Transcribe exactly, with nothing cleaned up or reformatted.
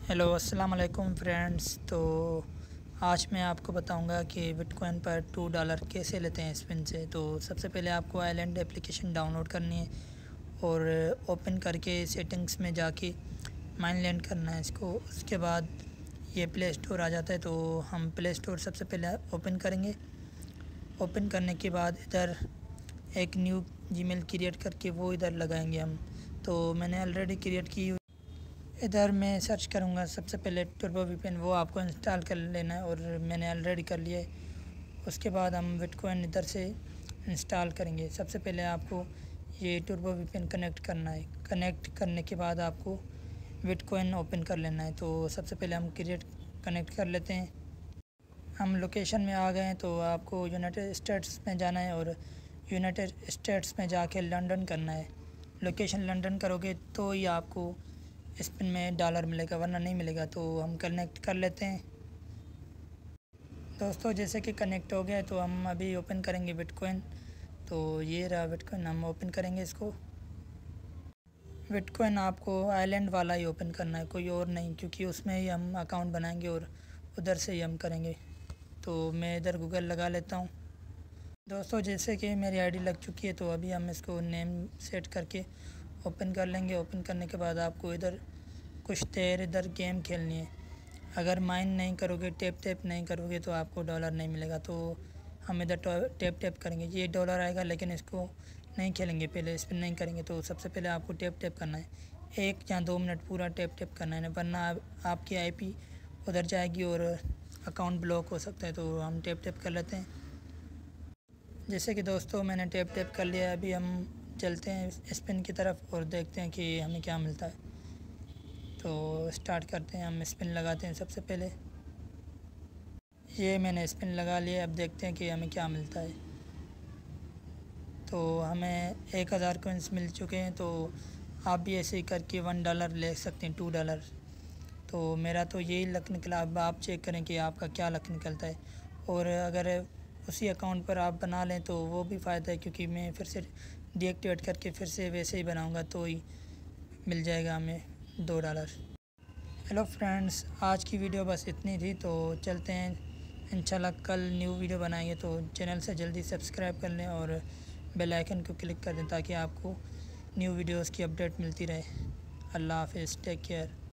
Hello अस्सलाम वालेकुम friends. तो आज मैं आपको बताऊंगा कि बिटकॉइन पर टू डॉलर कैसे लेते हैं स्पिन से। तो सबसे पहले आपको आइलैंड एप्लीकेशन डाउनलोड करनी है और ओपन करके सेटिंग्स में जाके माइनलैंड करना है इसको। उसके बाद ये प्ले स्टोर आ जाता है, तो हम प्ले स्टोर सबसे पहले ओपन करेंगे। ओपन करने के बाद इधर एक न्यू जीमेल क्रिएट करके वो इधर लगाएंगे हम। तो मैंने ऑलरेडी क्रिएट की। इधर मैं सर्च करूँगा सबसे पहले टर्बो वीपीएन, वो आपको इंस्टॉल कर लेना है और मैंने ऑलरेडी कर लिया है। उसके बाद हम बिटकॉइन इधर से इंस्टॉल करेंगे। सबसे पहले आपको ये टर्बो वीपीएन कनेक्ट करना है। कनेक्ट करने के बाद आपको बिटकॉइन ओपन कर लेना है। तो सबसे पहले हम क्रिएट कनेक्ट कर लेते हैं। हम लोकेशन में आ गए हैं, तो आपको यूनाइटेड स्टेट्स में जाना है और यूनाइटेड स्टेट्स में जाके लंदन करना है। लोकेशन लंदन करोगे तो ही आपको स्पिन में डॉलर मिलेगा, वरना नहीं मिलेगा। तो हम कनेक्ट कर लेते हैं दोस्तों। जैसे कि कनेक्ट हो गया तो हम अभी ओपन करेंगे बिटकॉइन। तो ये रहा बिटकॉइन, हम ओपन करेंगे इसको। बिटकॉइन आपको आइलैंड वाला ही ओपन करना है, कोई और नहीं, क्योंकि उसमें ही हम अकाउंट बनाएंगे और उधर से ही हम करेंगे। तो मैं इधर गूगल लगा लेता हूँ दोस्तों। जैसे कि मेरी आईडी लग चुकी है, तो अभी हम इसको नेम सेट करके ओपन कर लेंगे। ओपन करने के बाद आपको इधर कुछ देर इधर गेम खेलनी है। अगर माइन नहीं करोगे, टैप टैप नहीं करोगे, तो आपको डॉलर नहीं मिलेगा। तो हम इधर टैप टैप करेंगे, ये डॉलर आएगा, लेकिन इसको नहीं खेलेंगे, पहले स्पिन नहीं करेंगे। तो सबसे पहले आपको टैप टैप करना है, एक या दो मिनट पूरा टैप टैप करना है, वरना आपकी आईपी उधर जाएगी और अकाउंट ब्लॉक हो सकता है। तो हम टैप टैप कर लेते हैं। जैसे कि दोस्तों मैंने टैप टैप कर लिया। अभी हम चलते हैं स्पिन की तरफ और देखते हैं कि हमें क्या मिलता है। तो स्टार्ट करते हैं, हम स्पिन लगाते हैं। सबसे पहले ये मैंने स्पिन लगा लिया। अब देखते हैं कि हमें क्या मिलता है। तो हमें एक हज़ार कोइंस मिल चुके हैं। तो आप भी ऐसे ही करके वन डॉलर ले सकते हैं, टू डॉलर। तो मेरा तो यही लक निकला। अब आप चेक करें कि आपका क्या लक निकलता है। और अगर उसी अकाउंट पर आप बना लें तो वो भी फ़ायदा है, क्योंकि मैं फिर से डीएक्टिवेट करके फिर से वैसे ही बनाऊंगा तो ही मिल जाएगा हमें दो डॉलर। हेलो फ्रेंड्स, आज की वीडियो बस इतनी थी। तो चलते हैं, इंशाल्लाह कल न्यू वीडियो बनाएंगे। तो चैनल से जल्दी सब्सक्राइब कर लें और बेल आइकन को क्लिक कर दें, ताकि आपको न्यू वीडियोस की अपडेट मिलती रहे। अल्लाह हाफ़िज़, टेक केयर।